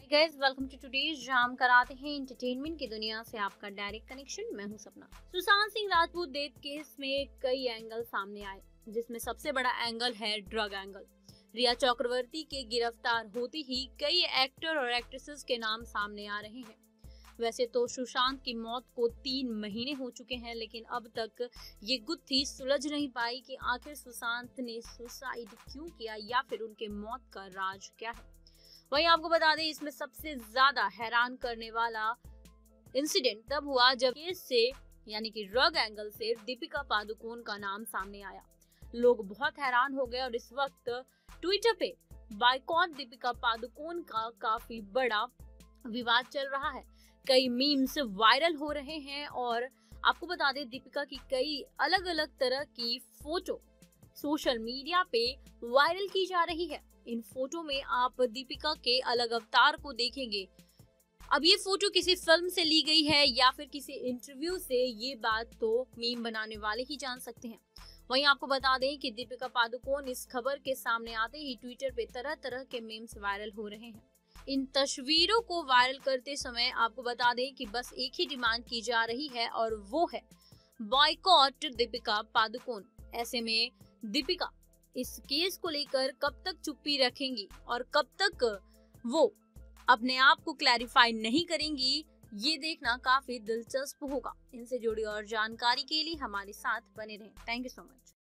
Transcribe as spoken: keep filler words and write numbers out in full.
Guys, welcome to today's जहां हम कराते हैं एंटरटेनमेंट की दुनिया से आपका डायरेक्ट कनेक्शन। मैं हूं सपना। सुशांत सिंह राजपूत डेथ केस में कई एंगल सामने आए, जिसमें सबसे बड़ा एंगल है ड्रग एंगल। रिया चक्रवर्ती के गिरफ्तार होते ही कई एक्टर और एक्ट्रेसेस के नाम सामने आ रहे हैं। वैसे तो सुशांत की मौत को तीन महीने हो चुके हैं, लेकिन अब तक ये गुत्थी सुलझ नहीं पाई कि आखिर सुशांत ने सुसाइड क्यों किया या फिर उनके मौत का राज क्या है। वहीं आपको बता दें, इसमें सबसे ज्यादा हैरान करने वाला इंसिडेंट तब हुआ जब केस से यानी कि ड्रग एंगल से दीपिका पादुकोण का नाम सामने आया। लोग बहुत हैरान हो गए और इस वक्त ट्विटर पे बायकॉट दीपिका पादुकोण का काफी बड़ा विवाद चल रहा है। कई मीम्स वायरल हो रहे हैं और आपको बता दें, दीपिका की कई अलग अलग तरह की फोटो सोशल मीडिया पे वायरल की जा रही है। इन फोटो में आप दीपिका के अलग अवतार को देखेंगे। अब ये फोटो किसी फिल्म से ली गई है या फिर किसी इंटरव्यू से, ये बात तो मीम बनाने वाले ही जान सकते हैं। वहीं आपको बता दें कि दीपिका पादुकोण इस खबर के सामने आते ही ट्विटर पे तरह तरह के मीम्स वायरल हो रहे हैं। इन तस्वीरों को वायरल करते समय आपको बता दें कि बस एक ही डिमांड की जा रही है और वो है बॉयकॉट दीपिका पादुकोण। ऐसे में दीपिका इस केस को लेकर कब तक चुप्पी रखेंगी और कब तक वो अपने आप को क्लैरिफाई नहीं करेंगी, ये देखना काफी दिलचस्प होगा। इनसे जुड़ी और जानकारी के लिए हमारे साथ बने रहें। Thank you so much.